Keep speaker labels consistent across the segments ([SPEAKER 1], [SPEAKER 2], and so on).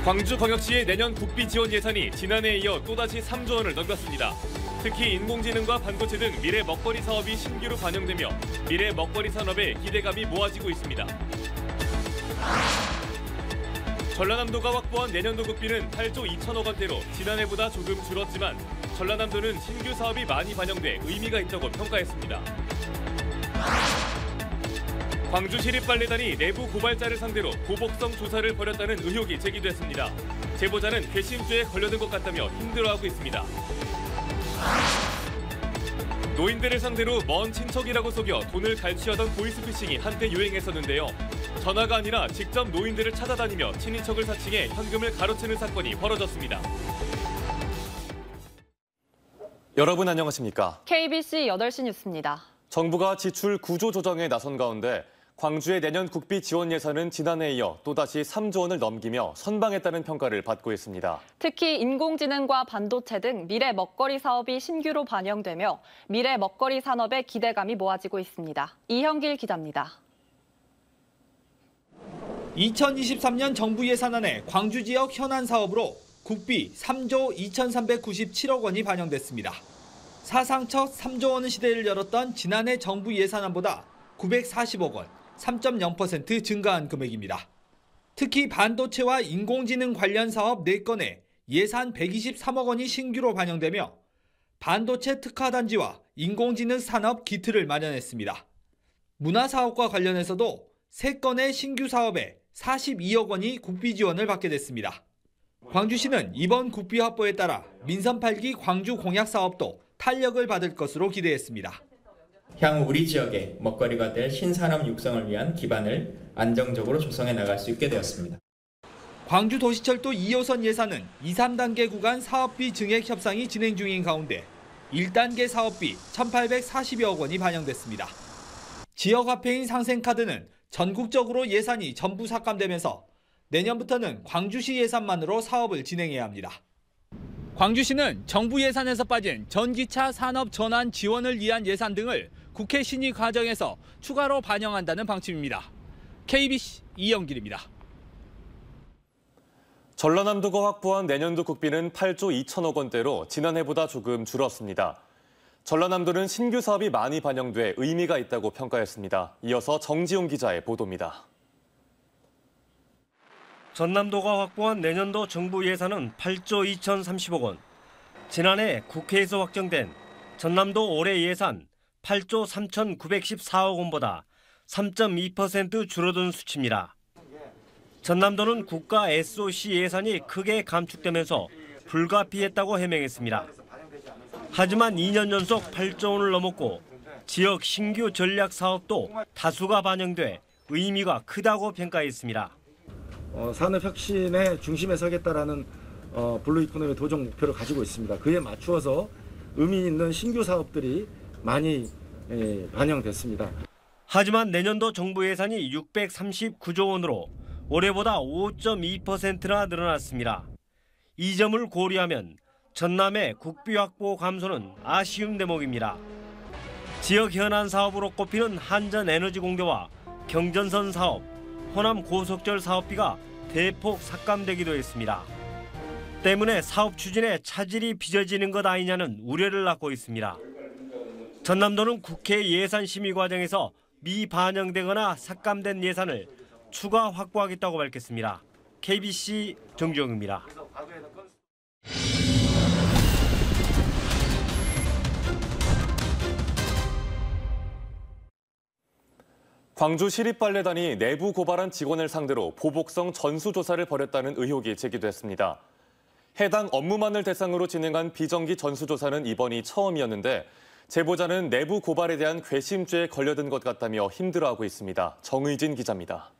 [SPEAKER 1] 광주광역시의 내년 국비 지원 예산이 지난해에 이어 또다시 3조 원을 넘겼습니다. 특히 인공지능과 반도체 등 미래 먹거리 사업이 신규로 반영되며 미래 먹거리 산업에 기대감이 모아지고 있습니다. 전라남도가 확보한 내년도 국비는 8조 2천억 원대로 지난해보다 조금 줄었지만 전라남도는 신규 사업이 많이 반영돼 의미가 있다고 평가했습니다. 광주시립발레단이 내부 고발자를 상대로 보복성 조사를 벌였다는 의혹이 제기됐습니다. 제보자는 괘씸죄에 걸려든 것 같다며 힘들어하고 있습니다. 노인들을 상대로 먼 친척이라고 속여 돈을 갈취하던 보이스피싱이 한때 유행했었는데요. 전화가 아니라 직접 노인들을 찾아다니며 친인척을 사칭해 현금을 가로채는 사건이 벌어졌습니다.
[SPEAKER 2] 여러분 안녕하십니까?
[SPEAKER 3] KBC 8시 뉴스입니다.
[SPEAKER 2] 정부가 지출 구조 조정에 나선 가운데 광주의 내년 국비 지원 예산은 지난해에 이어 또다시 3조 원을 넘기며 선방했다는 평가를 받고 있습니다.
[SPEAKER 3] 특히 인공지능과 반도체 등 미래 먹거리 사업이 신규로 반영되며 미래 먹거리 산업에 기대감이 모아지고 있습니다. 이형길 기자입니다.
[SPEAKER 4] 2023년 정부 예산안에 광주 지역 현안 사업으로 국비 3조 2,397억 원이 반영됐습니다. 사상 첫 3조 원 시대를 열었던 지난해 정부 예산안보다 940억 원, 3.0% 증가한 금액입니다. 특히 반도체와 인공지능 관련 사업 4건에 예산 123억 원이 신규로 반영되며 반도체 특화단지와 인공지능 산업 기틀을 마련했습니다. 문화사업과 관련해서도 3건의 신규 사업에 42억 원이 국비 지원을 받게 됐습니다. 광주시는 이번 국비 확보에 따라 민선 8기 광주 공약 사업도 탄력을 받을 것으로 기대했습니다.
[SPEAKER 5] 향후 우리 지역의 먹거리가 될 신산업 육성을 위한 기반을 안정적으로 조성해 나갈 수 있게 되었습니다.
[SPEAKER 4] 광주도시철도 2호선 예산은 2, 3단계 구간 사업비 증액 협상이 진행 중인 가운데 1단계 사업비 1,840여억 원이 반영됐습니다. 지역화폐인 상생카드는 전국적으로 예산이 전부 삭감되면서 내년부터는 광주시 예산만으로 사업을 진행해야 합니다. 광주시는 정부 예산에서 빠진 전기차 산업 전환 지원을 위한 예산 등을 국회 심의 과정에서 추가로 반영한다는 방침입니다. KBC 이영길입니다.
[SPEAKER 2] 전라남도가 확보한 내년도 국비는 8조 2천억 원대로 지난해보다 조금 줄었습니다. 전라남도는 신규 사업이 많이 반영돼 의미가 있다고 평가했습니다. 이어서 정지용 기자의 보도입니다.
[SPEAKER 6] 전남도가 확보한 내년도 정부 예산은 8조 2,030억 원. 지난해 국회에서 확정된 전남도 올해 예산 8조 3,914억 원보다 3.2% 줄어든 수치입니다. 전남도는 국가 SOC 예산이 크게 감축되면서 불가피했다고 해명했습니다. 하지만 2년 연속 8조 원을 넘었고 지역 신규 전략 사업도 다수가 반영돼 의미가 크다고 평가했습니다.
[SPEAKER 7] 산업 혁신의 중심에 서겠다라는 블루 이코노미 도정 목표를 가지고 있습니다. 그에 맞추어서 의미 있는 신규 사업들이 많이 반영됐습니다.
[SPEAKER 6] 하지만 내년도 정부 예산이 639조 원으로 올해보다 5.2%나 늘어났습니다. 이 점을 고려하면 전남의 국비 확보 감소는 아쉬운 대목입니다. 지역 현안 사업으로 꼽히는 한전에너지공대와 경전선 사업, 호남 고속철 사업비가 대폭 삭감되기도 했습니다. 때문에 사업 추진에 차질이 빚어지는 것 아니냐는 우려를 낳고 있습니다. 전남도는 국회 예산 심의 과정에서 미반영되거나 삭감된 예산을 추가 확보하겠다고 밝혔습니다. KBC 정주영입니다.
[SPEAKER 2] 광주시립발레단이 내부 고발한 직원을 상대로 보복성 전수조사를 벌였다는 의혹이 제기됐습니다. 해당 업무만을 대상으로 진행한 비정기 전수조사는 이번이 처음이었는데 제보자는 내부 고발에 대한 괘씸죄에 걸려든 것 같다며 힘들어하고 있습니다. 정의진 기자입니다.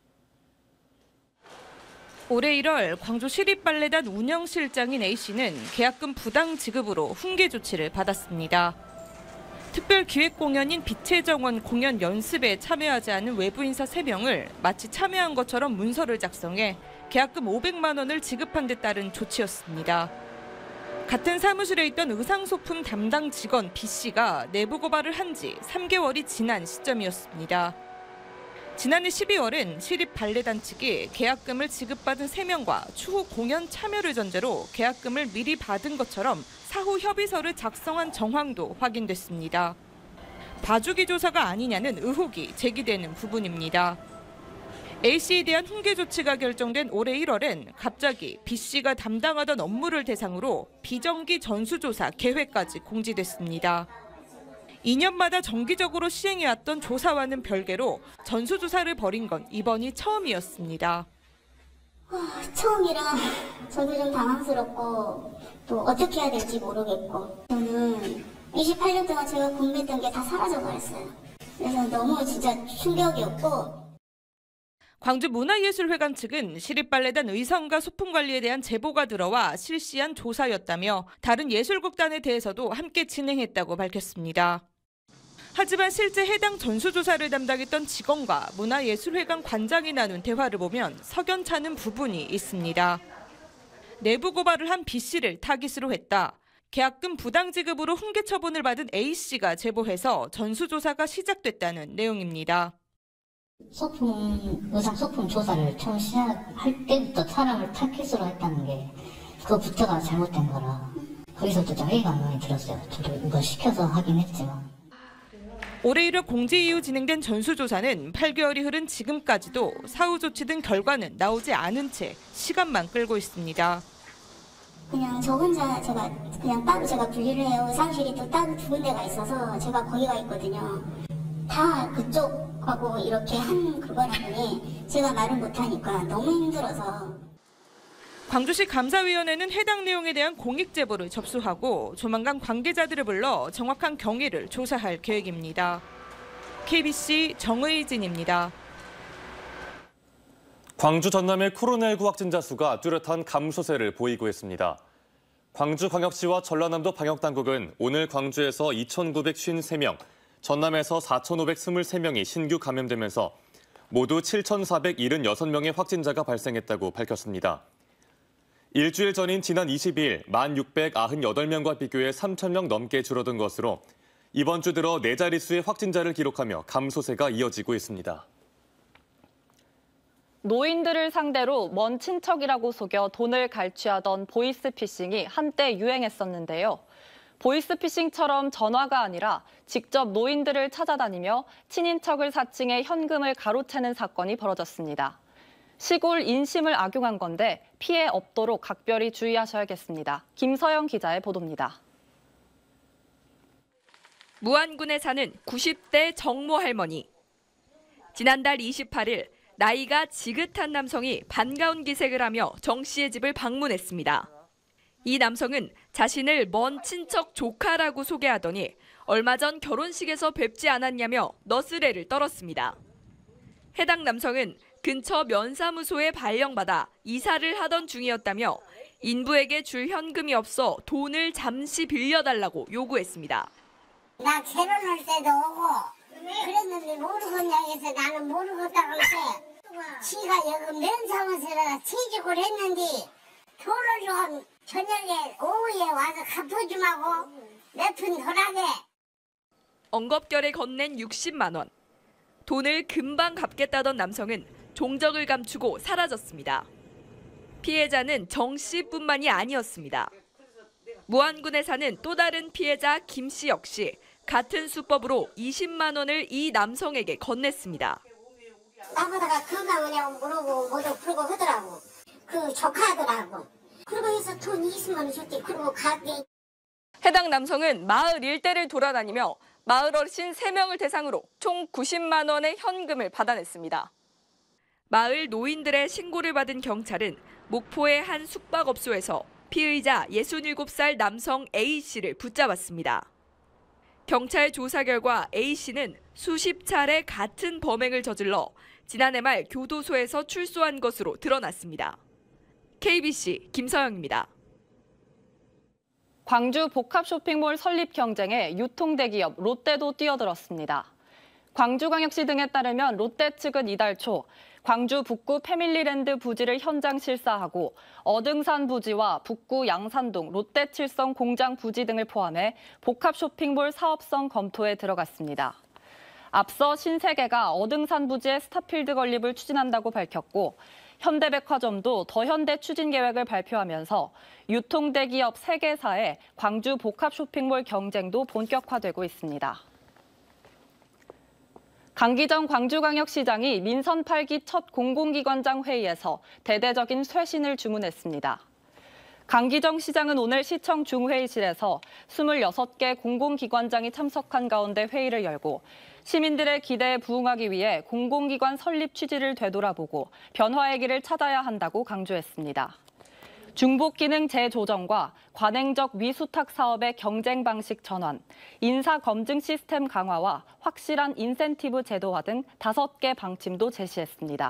[SPEAKER 8] 올해 1월 광주시립발레단 운영실장인 A씨는 계약금 부당 지급으로 훈계 조치를 받았습니다. 특별기획공연인 빛의 정원 공연 연습에 참여하지 않은 외부 인사 3명을 마치 참여한 것처럼 문서를 작성해 계약금 500만 원을 지급한 데 따른 조치였습니다. 같은 사무실에 있던 의상소품 담당 직원 B씨가 내부 고발을 한 지 3개월이 지난 시점이었습니다. 지난해 12월은 시립발레단 측이 계약금을 지급받은 3명과 추후 공연 참여를 전제로 계약금을 미리 받은 것처럼 사후 협의서를 작성한 정황도 확인됐습니다. 봐주기 조사가 아니냐는 의혹이 제기되는 부분입니다. A씨에 대한 훈계 조치가 결정된 올해 1월엔 갑자기 B씨가 담당하던 업무를 대상으로 비정기 전수조사 계획까지 공지됐습니다. 2년마다 정기적으로 시행해왔던 조사와는 별개로 전수조사를 벌인 건 이번이 처음이었습니다.
[SPEAKER 9] 처음이라 저도 좀 당황스럽고 또 어떻게 해야 될지 모르겠고 저는 28년 동안 제가 공부했던 게 다 사라져버렸어요. 그래서 너무 진짜 충격이었고
[SPEAKER 8] 광주문화예술회관 측은 시립발레단 의상과 소품 관리에 대한 제보가 들어와 실시한 조사였다며 다른 예술극단에 대해서도 함께 진행했다고 밝혔습니다. 하지만 실제 해당 전수조사를 담당했던 직원과 문화예술회관 관장이 나눈 대화를 보면 석연찮은 부분이 있습니다. 내부 고발을 한 B씨를 타깃으로 했다. 계약금 부당 지급으로 훈계 처분을 받은 A씨가 제보해서 전수조사가 시작됐다는 내용입니다.
[SPEAKER 9] 의상 소품 조사를 처음 시작할 때부터 사람을 타깃으로 했다는 게 그거부터가 잘못된 거라 거기서부터 좀 회의가 많이 들었어요. 저도 이거 시켜서 하긴 했지만.
[SPEAKER 8] 올해 1월 공지 이후 진행된 전수조사는 8개월이 흐른 지금까지도 사후 조치 등 결과는 나오지 않은 채 시간만 끌고 있습니다.
[SPEAKER 9] 그냥 저 혼자 그냥 따로 제가 분리를 해요. 의상실이 또 따로 두 군데가 있어서 제가 거기가 있거든요. 다 그쪽하고 이렇게 한 그거라니 제가 말을 못하니까 너무 힘들어서.
[SPEAKER 8] 광주시 감사위원회는 해당 내용에 대한 공익 제보를 접수하고 조만간 관계자들을 불러 정확한 경위를 조사할 계획입니다. KBC 정의진입니다.
[SPEAKER 2] 광주 전남의 코로나19 확진자 수가 뚜렷한 감소세를 보이고 있습니다. 광주광역시와 전라남도 방역당국은 오늘 광주에서 2,953명, 전남에서 4,523명이 신규 감염되면서 모두 7,476명의 확진자가 발생했다고 밝혔습니다. 일주일 전인 지난 22일 1,698명과 비교해 3,000명 넘게 줄어든 것으로 이번 주 들어 4자릿수의 확진자를 기록하며 감소세가 이어지고 있습니다.
[SPEAKER 3] 노인들을 상대로 먼 친척이라고 속여 돈을 갈취하던 보이스피싱이 한때 유행했었는데요. 보이스피싱처럼 전화가 아니라 직접 노인들을 찾아다니며 친인척을 사칭해 현금을 가로채는 사건이 벌어졌습니다. 시골 인심을 악용한 건데 피해 없도록 각별히 주의하셔야겠습니다. 김서영 기자의 보도입니다.
[SPEAKER 10] 무안군에 사는 90대 정모 할머니. 지난달 28일 나이가 지긋한 남성이 반가운 기색을 하며 정 씨의 집을 방문했습니다. 이 남성은 자신을 먼 친척 조카라고 소개하더니 얼마 전 결혼식에서 뵙지 않았냐며 너스레를 떨었습니다. 해당 남성은 근처 면사무소에 발령받아 이사를 하던 중이었다며 인부에게 줄 현금이 없어 돈을 잠시 빌려달라고 요구했습니다.
[SPEAKER 9] 나 결혼할 때도 오고 그랬는데 모르겠냐 해서 나는 모르겠다고 했는데 지가 여기 면사무소에다 취직을 했는데 돈을 좀 저녁에 오후에 와서 갚아주마고 몇 푼 덜하게.
[SPEAKER 10] 엉겁결에 건넨 60만 원. 돈을 금방 갚겠다던 남성은 종적을 감추고 사라졌습니다. 피해자는 정 씨뿐만이 아니었습니다. 무안군에 사는 또 다른 피해자 김 씨 역시 같은 수법으로 20만 원을 이 남성에게 건넸습니다.
[SPEAKER 9] 나보다가 그가 뭐냐고 물어보고 뭐도 그러고 하더라고. 그 조카더라고. 그러고 해서 돈 20만 원 줬대. 그러고 가게.
[SPEAKER 10] 해당 남성은 마을 일대를 돌아다니며 마을 어르신 3명을 대상으로 총 90만 원의 현금을 받아냈습니다. 마을 노인들의 신고를 받은 경찰은 목포의 한 숙박업소에서 피의자 67살 남성 A씨를 붙잡았습니다. 경찰 조사 결과 A씨는 수십 차례 같은 범행을 저질러 지난해 말 교도소에서 출소한 것으로 드러났습니다. KBC 김서영입니다.
[SPEAKER 3] 광주 복합 쇼핑몰 설립 경쟁에 유통대기업 롯데도 뛰어들었습니다. 광주광역시 등에 따르면 롯데 측은 이달 초 광주 북구 패밀리랜드 부지를 현장 실사하고 어등산 부지와 북구 양산동 롯데칠성 공장 부지 등을 포함해 복합 쇼핑몰 사업성 검토에 들어갔습니다. 앞서 신세계가 어등산 부지에 스타필드 건립을 추진한다고 밝혔고 현대백화점도 더현대 추진 계획을 발표하면서 유통대기업 3개사의 광주 복합 쇼핑몰 경쟁도 본격화되고 있습니다. 강기정 광주광역시장이 민선 8기 첫 공공기관장 회의에서 대대적인 쇄신을 주문했습니다. 강기정 시장은 오늘 시청 중회의실에서 26개 공공기관장이 참석한 가운데 회의를 열고 시민들의 기대에 부응하기 위해 공공기관 설립 취지를 되돌아보고 변화의 길을 찾아야 한다고 강조했습니다. 중복기능 재조정과 관행적 위수탁 사업의 경쟁 방식 전환, 인사 검증 시스템 강화와 확실한 인센티브 제도화 등 5개 방침도 제시했습니다.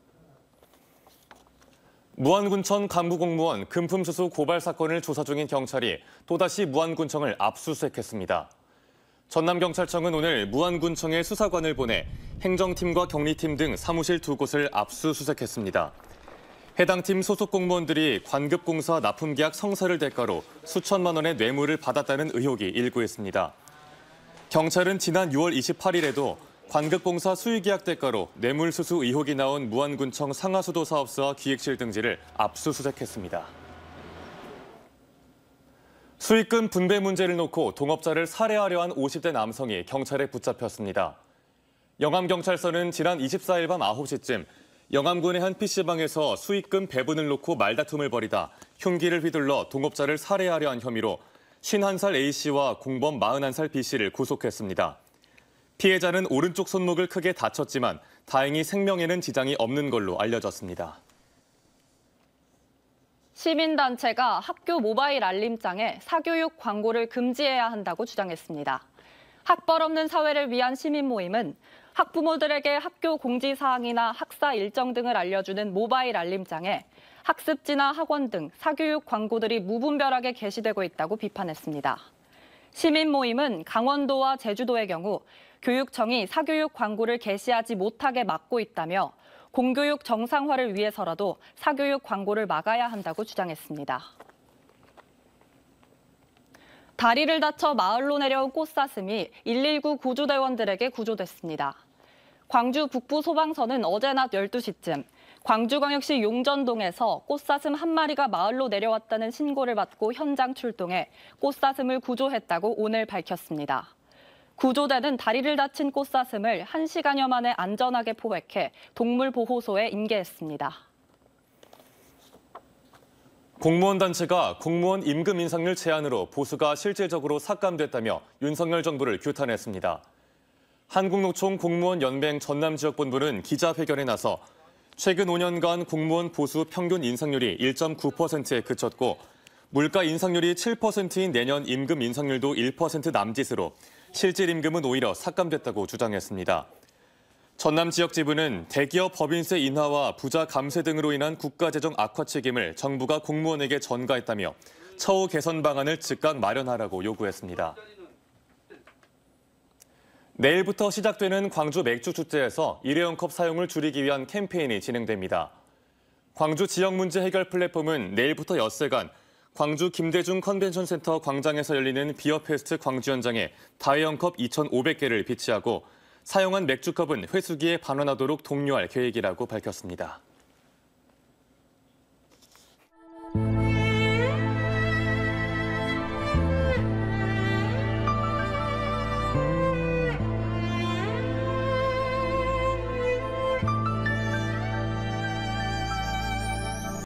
[SPEAKER 2] 무안군청 간부공무원 금품수수 고발 사건을 조사 중인 경찰이 또다시 무안군청을 압수수색했습니다. 전남경찰청은 오늘 무안군청에 수사관을 보내 행정팀과 경리팀 등 사무실 2곳을 압수수색했습니다. 해당 팀 소속 공무원들이 관급공사 납품계약 성사를 대가로 수천만 원의 뇌물을 받았다는 의혹이 일고했습니다. 경찰은 지난 6월 28일에도 관급공사 수의계약 대가로 뇌물수수 의혹이 나온 무안군청 상하수도 사업소와 기획실 등지를 압수수색했습니다. 수익금 분배 문제를 놓고 동업자를 살해하려 한 50대 남성이 경찰에 붙잡혔습니다. 영암경찰서는 지난 24일 밤 9시쯤 영암군의 한 PC방에서 수익금 배분을 놓고 말다툼을 벌이다 흉기를 휘둘러 동업자를 살해하려 한 혐의로 51살 A씨와 공범 41살 B씨를 구속했습니다. 피해자는 오른쪽 손목을 크게 다쳤지만 다행히 생명에는 지장이 없는 걸로 알려졌습니다.
[SPEAKER 3] 시민단체가 학교 모바일 알림장에 사교육 광고를 금지해야 한다고 주장했습니다. 학벌 없는 사회를 위한 시민 모임은 학부모들에게 학교 공지사항이나 학사 일정 등을 알려주는 모바일 알림장에 학습지나 학원 등 사교육 광고들이 무분별하게 게시되고 있다고 비판했습니다. 시민 모임은 강원도와 제주도의 경우 교육청이 사교육 광고를 게시하지 못하게 막고 있다며 공교육 정상화를 위해서라도 사교육 광고를 막아야 한다고 주장했습니다. 다리를 다쳐 마을로 내려온 꽃사슴이 119 구조대원들에게 구조됐습니다. 광주 북부소방서는 어제 낮 12시쯤 광주광역시 용전동에서 꽃사슴 한 마리가 마을로 내려왔다는 신고를 받고 현장 출동해 꽃사슴을 구조했다고 오늘 밝혔습니다. 구조대는 다리를 다친 꽃사슴을 1시간여 만에 안전하게 포획해 동물보호소에 인계했습니다.
[SPEAKER 2] 공무원 단체가 공무원 임금 인상률 제한으로 보수가 실질적으로 삭감됐다며 윤석열 정부를 규탄했습니다. 한국노총 공무원연맹 전남지역본부는 기자회견에 나서 최근 5년간 공무원 보수 평균 인상률이 1.9%에 그쳤고 물가 인상률이 7%인 내년 임금 인상률도 1% 남짓으로 실질 임금은 오히려 삭감됐다고 주장했습니다. 전남 지역 지부는 대기업 법인세 인하와 부자 감세 등으로 인한 국가재정 악화 책임을 정부가 공무원에게 전가했다며 처우 개선 방안을 즉각 마련하라고 요구했습니다. 내일부터 시작되는 광주 맥주 축제에서 일회용 컵 사용을 줄이기 위한 캠페인이 진행됩니다. 광주 지역 문제 해결 플랫폼은 내일부터 엿새간 광주 김대중 컨벤션센터 광장에서 열리는 비어페스트 광주 현장에 다회용 컵 2,500개를 비치하고 사용한 맥주컵은 회수기에 반환하도록 독려할 계획이라고 밝혔습니다.